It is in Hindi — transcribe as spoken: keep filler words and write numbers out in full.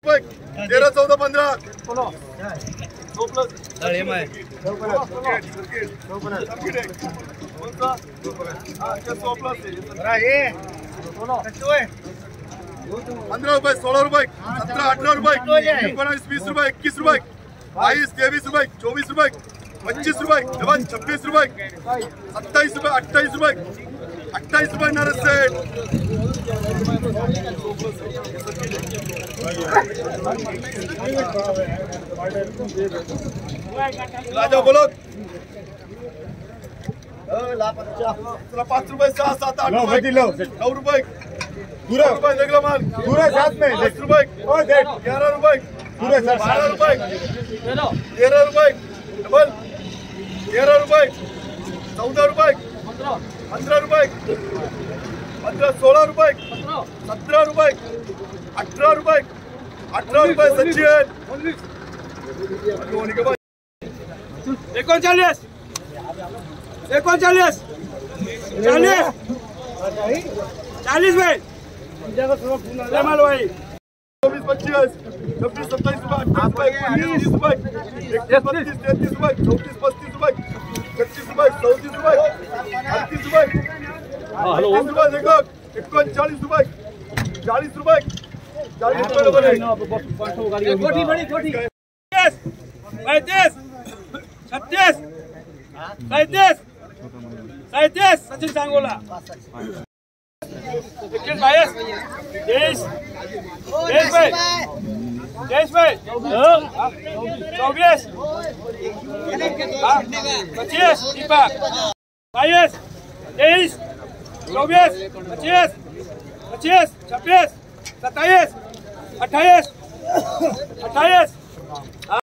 रुपये, तेरह चौदह पंद्रह पंद्रह रुपये, सोलह रुपये, सत्रह अठारह रुपये, एकोणीस वीस रुपये, इक्कीस रुपये, बाईस तेईस रुपये, चौबीस रुपये, पच्चीस रुपये, डबल छब्बीस रुपये, सत्ताईस रुपये, अट्ठाईस रुपये, अट्ठाईस रुपये नरस सेठ, राजा बोलो पाँच रुपये, सात सात आठ नौ रुपये, पूरा रुपये देख लो माल पूरा साथ में दस रुपये, ग्यारह रुपये, बारह रुपये, तेरह रुपये, डबल तेरह रुपये, चौदह रुपये, पंद्रह रुपये, पंद्रह सोलह रुपये, सत्रह रुपये, अठारह रुपये, अठारह रुपये सचिन एकोणचाळीस एकोणचाळीस चालीस चालीस भाई जमाल भाई चौबीस पच्चीस छब्बीस सत्ताईस रुपये अट्ठाईस रुपये तीस रुपये इकतीस बत्तीस तैंतीस रुपये चौंतीस पस्तीस रुपये छत्तीस रुपये चौंतीस रुपये अड़तीस रुपये तीस रुपये देखो इक्कीस रुपये चालीस रुपये चालीस रुपये पैंतीस छत्तीस सैंतीस सैंतीस सचिन सांगोला इक्कीस बाईस तेईस तेईस भाई तेईस भाई चौबीस पच्चीस दीपक बाईस तेईस चौबीस पच्चीस पच्चीस छब्बीस सत्ताईस अट्ठाईस अट्ठाईस